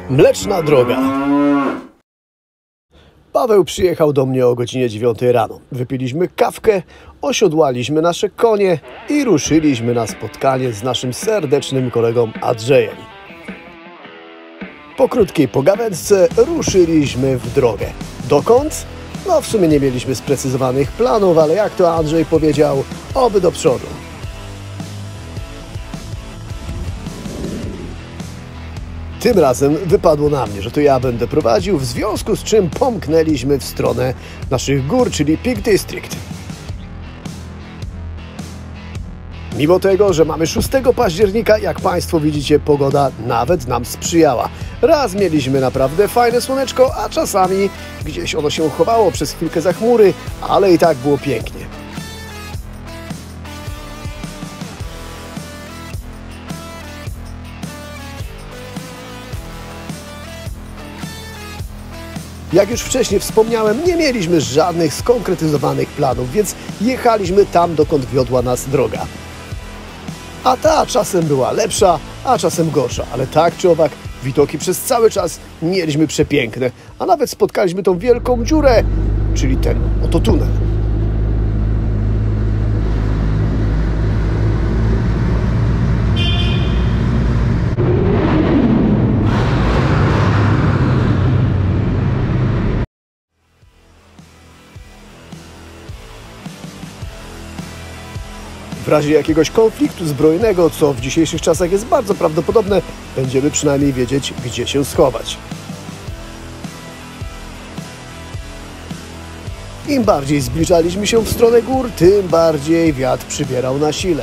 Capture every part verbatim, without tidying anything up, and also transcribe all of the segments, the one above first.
Mleczna droga. Paweł przyjechał do mnie o godzinie dziewiątej rano. Wypiliśmy kawkę, osiodłaliśmy nasze konie i ruszyliśmy na spotkanie z naszym serdecznym kolegą Andrzejem. Po krótkiej pogawędce ruszyliśmy w drogę. Dokąd? No w sumie nie mieliśmy sprecyzowanych planów, ale jak to Andrzej powiedział, oby do przodu. Tym razem wypadło na mnie, że to ja będę prowadził, w związku z czym pomknęliśmy w stronę naszych gór, czyli Peak District. Mimo tego, że mamy szóstego października, jak Państwo widzicie, pogoda nawet nam sprzyjała. Raz mieliśmy naprawdę fajne słoneczko, a czasami gdzieś ono się chowało przez chwilkę za chmury, ale i tak było pięknie. Jak już wcześniej wspomniałem, nie mieliśmy żadnych skonkretyzowanych planów, więc jechaliśmy tam, dokąd wiodła nas droga. A ta czasem była lepsza, a czasem gorsza, ale tak czy owak widoki przez cały czas mieliśmy przepiękne, a nawet spotkaliśmy tą wielką dziurę, czyli ten oto tunel. W razie jakiegoś konfliktu zbrojnego, co w dzisiejszych czasach jest bardzo prawdopodobne, będziemy przynajmniej wiedzieć, gdzie się schować. Im bardziej zbliżaliśmy się w stronę gór, tym bardziej wiatr przybierał na sile.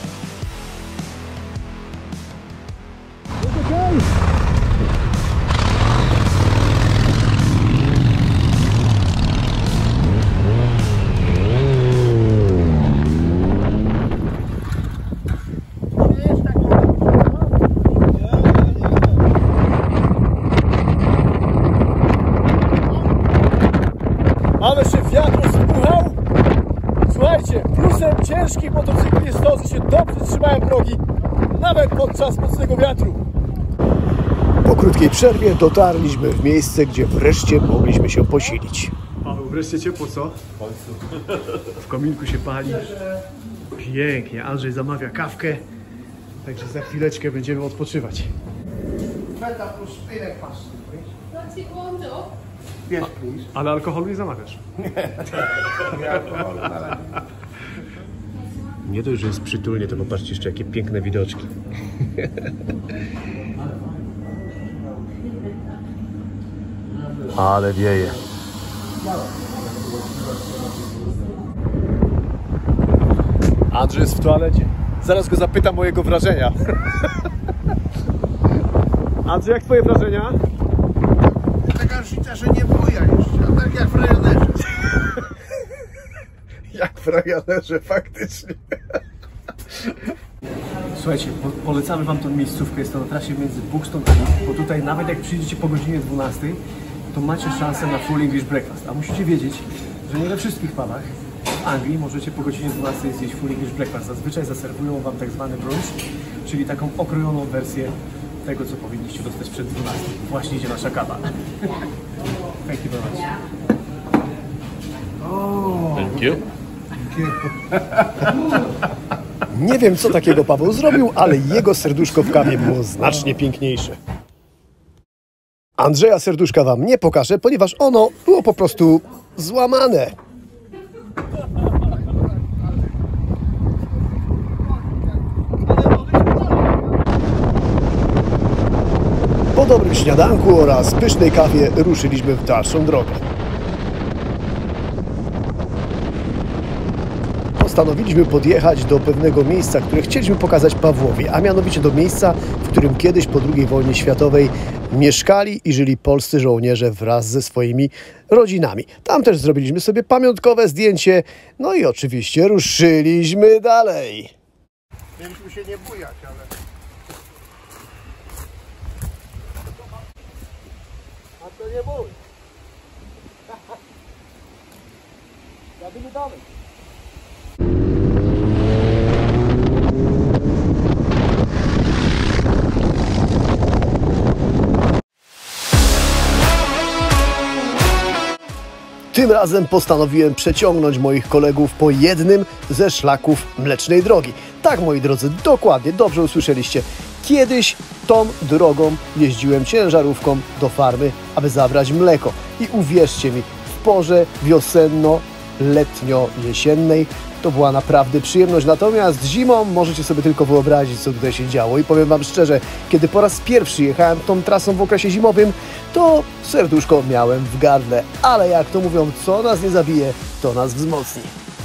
Ale się wiatr spłuchał. Słuchajcie, plusem ciężkich motocykli jest to, że się dobrze trzymają progi, nawet podczas mocnego wiatru. Po krótkiej przerwie dotarliśmy w miejsce, gdzie wreszcie mogliśmy się posilić. Paweł, wreszcie ciepło, co? W kominku się pali. Pięknie, Andrzej zamawia kawkę, także za chwileczkę będziemy odpoczywać. Feta plus szpilek pasty. What's it warmed up? Yes, please. Ale alkoholu nie zamawiasz. Nie dość, że jest przytulnie, to popatrzcie jeszcze, jakie piękne widoczki. Ale wieje. Andrzej jest w toalecie. Zaraz go zapytam o jego wrażenia. Andrzej, jak twoje wrażenia? Taka różnica, że nie buja jeszcze, a tak jak w Ryanerze. Jak w Ryanerze, faktycznie. Słuchajcie, po polecamy wam tą miejscówkę, jest to na trasie między Buxton a Leeds, bo tutaj nawet jak przyjdziecie po godzinie dwunastej, to macie szansę na full English breakfast. A musicie wiedzieć, że nie we wszystkich pubach w Anglii możecie po godzinie dwunastej zjeść full English breakfast. Zazwyczaj zaserwują wam tak zwany brunch, czyli taką okrojoną wersję tego, co powinniście dostać przed dwunastą. Właśnie idzie nasza kawa. Thank you very much. Thank you. Nie wiem, co takiego Paweł zrobił, ale jego serduszko w kawie było znacznie piękniejsze. Andrzeja serduszka wam nie pokażę, ponieważ ono było po prostu złamane. Po dobrym śniadanku oraz pysznej kawie ruszyliśmy w dalszą drogę. Postanowiliśmy podjechać do pewnego miejsca, które chcieliśmy pokazać Pawłowi, a mianowicie do miejsca, w którym kiedyś po drugiej wojnie światowej mieszkali i żyli polscy żołnierze wraz ze swoimi rodzinami. Tam też zrobiliśmy sobie pamiątkowe zdjęcie, no i oczywiście ruszyliśmy dalej. Mieliśmy się nie bujać, ale... A to nie bój. Jadymy dalej. Tym razem postanowiłem przeciągnąć moich kolegów po jednym ze szlaków Mlecznej Drogi. Tak, moi drodzy, dokładnie, dobrze usłyszeliście. Kiedyś tą drogą jeździłem ciężarówką do farmy, aby zabrać mleko. I uwierzcie mi, w porze wiosenno-letnio-jesiennej to była naprawdę przyjemność. Natomiast zimą możecie sobie tylko wyobrazić, co tutaj się działo. I powiem wam szczerze, kiedy po raz pierwszy jechałem tą trasą w okresie zimowym, to serduszko miałem w gardle. Ale jak to mówią, co nas nie zabije, to nas wzmocni.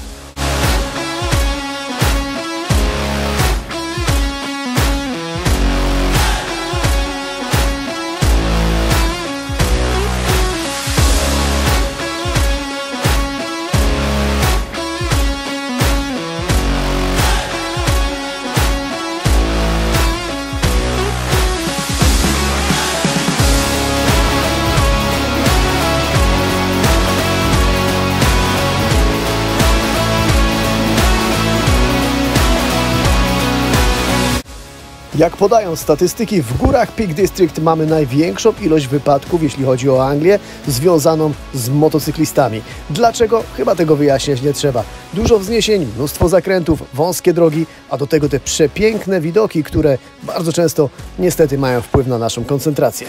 Jak podają statystyki, w górach Peak District mamy największą ilość wypadków, jeśli chodzi o Anglię, związaną z motocyklistami. Dlaczego? Chyba tego wyjaśniać nie trzeba. Dużo wzniesień, mnóstwo zakrętów, wąskie drogi, a do tego te przepiękne widoki, które bardzo często niestety mają wpływ na naszą koncentrację.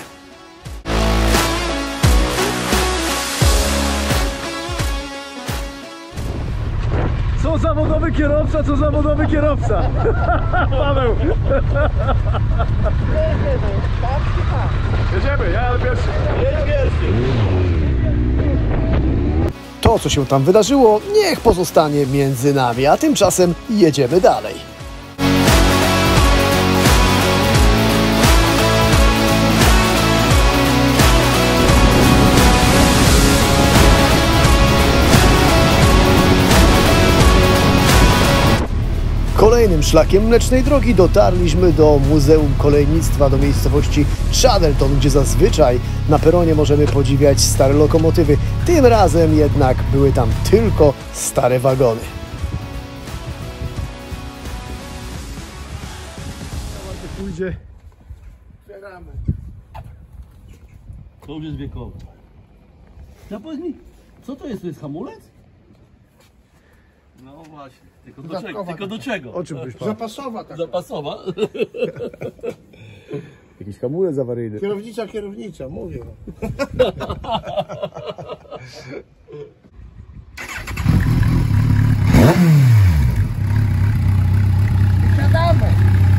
Co zawodowy kierowca, co zawodowy kierowca. Paweł. Jedziemy, ja jadę pierwszy. Jedź pierwszy. To, co się tam wydarzyło, niech pozostanie między nami, a tymczasem jedziemy dalej. Kolejnym szlakiem Mlecznej Drogi dotarliśmy do Muzeum Kolejnictwa, do miejscowości Chadderton, gdzie zazwyczaj na peronie możemy podziwiać stare lokomotywy. Tym razem jednak były tam tylko stare wagony. Pójdzie. Otwieramy. To już jest wiekowe. Ja powiedz mi, co to jest? To jest hamulec? No właśnie. Tylko do czego? Dodatkowa Tylko do czego? O czym byś pan? Zapasowa taka. Zapasowa? Jakiś hamulec awaryjny. Kierownica, kierownica, mówię. Siadamy.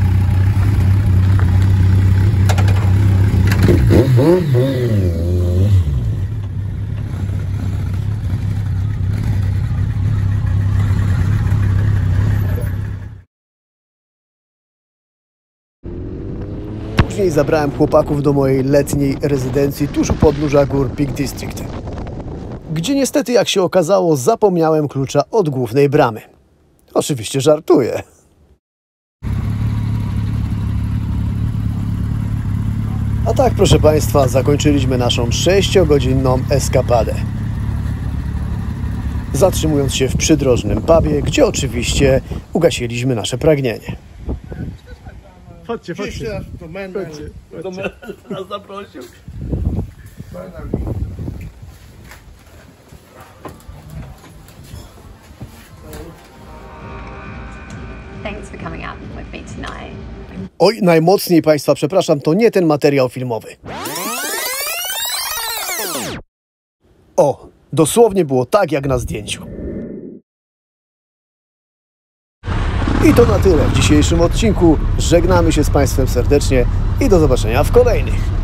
Później zabrałem chłopaków do mojej letniej rezydencji tuż u podnóża gór Peak District, gdzie niestety, jak się okazało, zapomniałem klucza od głównej bramy. Oczywiście żartuję. A tak, proszę Państwa, zakończyliśmy naszą sześciogodzinną eskapadę, zatrzymując się w przydrożnym pubie, gdzie oczywiście ugasiliśmy nasze pragnienie. Chodźcie, Gdzieś chodźcie. teraz to będę. To mnie nas zaprosił. Thanks for coming out with me tonight. Oj, najmocniej Państwa przepraszam, to nie ten materiał filmowy. O, dosłownie było tak jak na zdjęciu. I to na tyle w dzisiejszym odcinku. Żegnamy się z Państwem serdecznie i do zobaczenia w kolejnych.